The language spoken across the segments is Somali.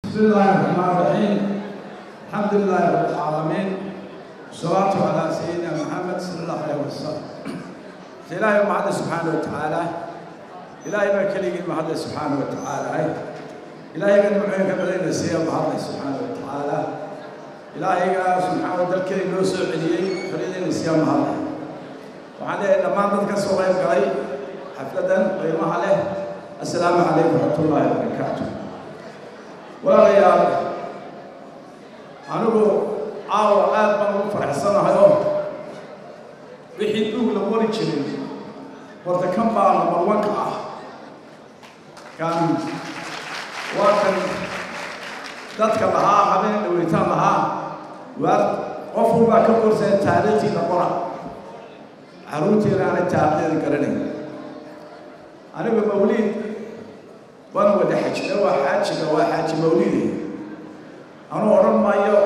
بسم الله الرحمن الرحيم. الحمد لله رب العالمين والصلاة على سيدنا محمد صلى الله عليه وسلم. إلهي معنا سبحانه وتعالى، إلهي ما كليك معنا سبحانه وتعالى، إلهي قد معينك بدينا سيئا معنا سبحانه وتعالى، إلهي سبحانه وتعالى كلي نوسع عليه فريدين سيئا معنا. وعليه لما نذكر صغير قريب حفلة قيمة عليه. السلام عليكم ورحمة الله وبركاته. walaalayaal anigu caawa aad baan ugu faraxsanahay wixii duug la wari jiray horta kan baa number 1 ka ah kan waa kan dadka lahaa habeen dhaweytaan lahaa waar qof walba ka korsan taariikhda qora caruurteena aan taariikhda garanay anigu mawlid وأنا ودي حاجة وحاجة مولدي أنا أرى ما يو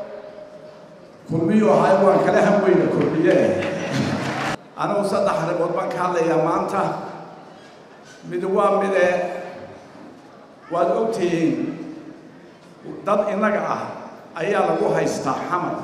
كلبي وحيوان كلهم وين كلبيه أنا وصلت حرب وطبعا كان لي مانتا بدوام بده وأوتي ضد إنك أيها لقوها يستحمل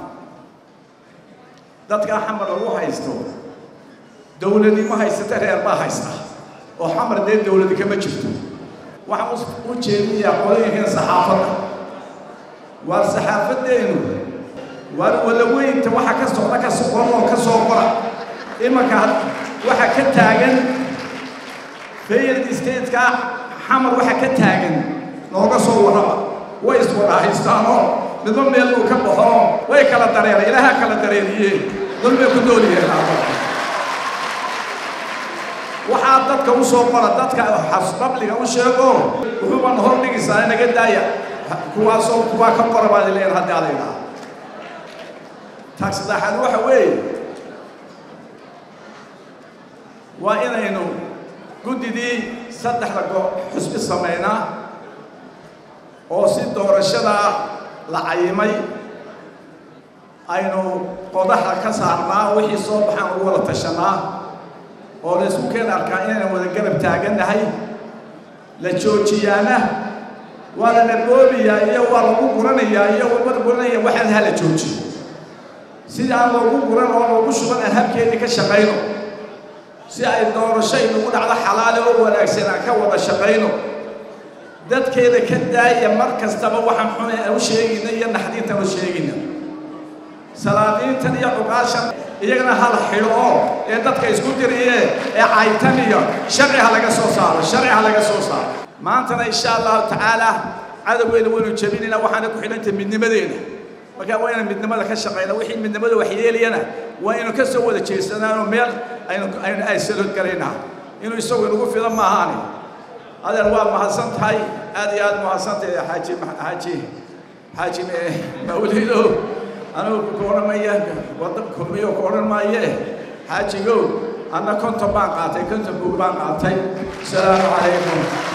ضد كحمل لقوها يستو دولة دي ما هيسترير ما هيستا وحمر دي دولة دي كم شفتوا waxaan u jeedinayaa qolooyinkan saxaafadda waa saxaafadeenu waa wala weynta waxa ka socda ka soqon ka soo qora imanka waxa ka taagan failed state-ka xamar waxa ka taagan nooga soo warama way iswada haystaano midba meel uu ka baxo way kala dareeray ilaaha kala dareeriyay dulmi ku dooliyay waxaa dadka u soo qora dadka xasbabliga u sheego wuxuu baan hor dhigaysaa inaga daaya kuwaasoo kuwa ka qora baa leeyahay hadda alayna tax daxal waxa weey waa inaynu gudidii saddexda xusbi sameynaa oo si doorashada la cayimay aynu qodaha ka saarnaa wixii soo baxaan ugu wada tashanaa oo la isku keen arkaa inaan wada garab taaganahay la joojiyaana waa la naboobiyaa iyo waa lagu guranayaa iyo wada guranaya waxaan hala joojiyo sida aan lagu guran oo lagu shuban habkeedii ka shaqeyno si ay doorasho ugu dhacdo xalaal oo wanaagsan ka wada shaqeyno dadkeeda ka daaya mar kastaba waxaan xunay u sheegina iyo naxdinta u sheegina salaadiintan iyo uqaashan iyagana hal xiro ee dadka isku diriyay ee aytaniyo sharci laga soo saaro maantana insha Allah taala cadaweyna waynu jabinina waxaan ku xidhantay midnimadeena marka waa inaan midnimada ka shaqeyno wixii midnimada wax yeeliyana waa inuu ka soo wada jeesanaano meel aynu ay salad gareena inuu isagu ugu filan ma ahaani adeer waa mahadsan tahay aad iyo aad mahadsan tahay xaaji mawlido أنا كورن مايه وضب كمية كورن مايه حاجيو أنا كنت بانقاتي السلام عليكم.